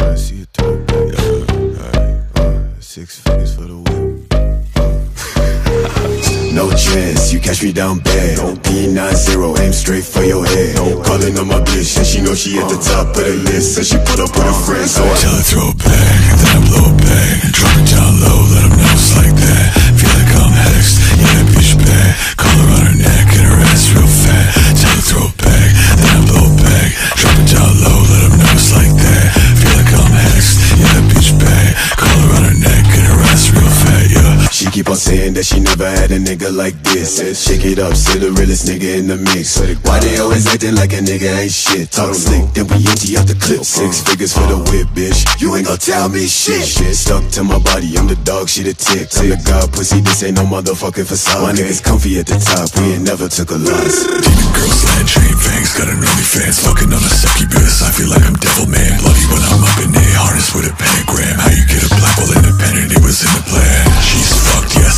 I see you throw it back. Alright, 6 figures for the whip. No chance, you catch me down bad. P90, aim straight for your head. Callin on my bitch, and she know she at the top of the list, so she put up with her friends. So I tell her throw it back, then I blow it back. Drop it down low, let them know it's like that. Feel like I'm hexed, yeah, that bitch bad. Collar on her neck and her ass real fat. Tell her throw it back, then I blow it back. Drop it down low, let them know it's like that. Feel like I'm hexed, yeah, that bitch bad. Collar on her neck and her ass real fat, yeah. She keep on saying that she never had a nigga like this. Shake it up, still the realest nigga in the mix. Why they always acting like a nigga ain't shit? Talk slick, then we empty out the clip. 6 figures for the whip, bitch. You ain't gon' tell me shit. Stuck to my body, I'm the dog, she the tick. I'm the god pussy, this ain't no motherfucking facade. My niggas comfy at the top, we ain't never took a loss. Demon girls, land train fangs, got an OnlyFans. Fucking on a succubus, I feel like I'm devil man. Bloody when I'm up in it, harness with a pentagram. How you get a black hole independent, it was in the plan. She's fucked, yeah,